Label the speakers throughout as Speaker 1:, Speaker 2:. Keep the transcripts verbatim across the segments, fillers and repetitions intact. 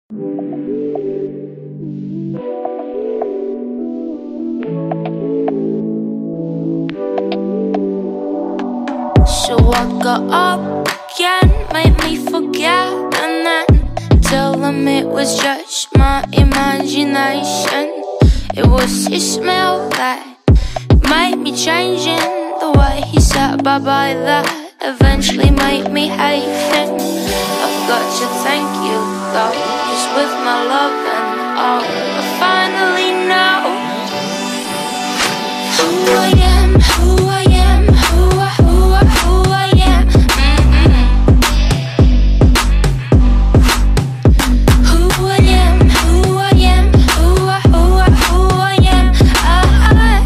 Speaker 1: So I got up again, made me forget, and then tell them it was just my imagination. It was his smell that made me changing. The way he sat by by that eventually made me hate him. I've got to thank you, though, 'cause with my love and all, I finally know who I am, who I am, who I, who I, who I am. Mm-mm. Who I am, who I am, who I, who I, who I am. I,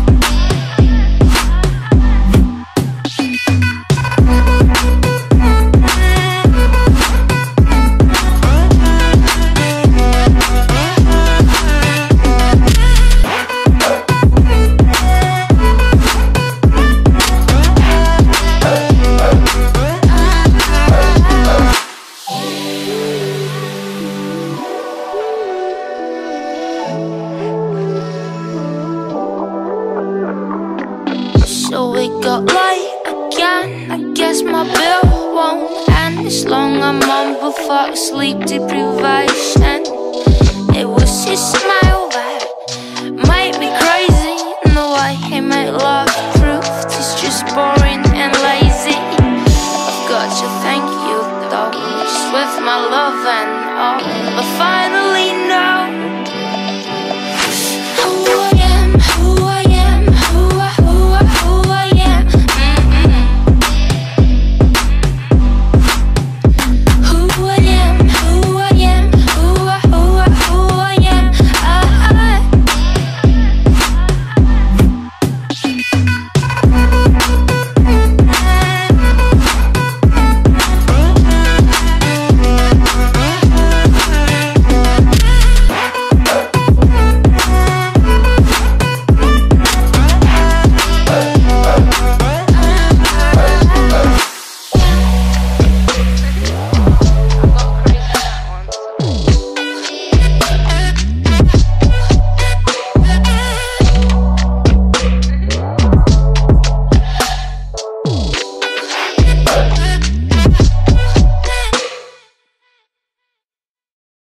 Speaker 1: So we got late again. I guess my bill won't end as long I'm on before sleep deprivation. It was his smile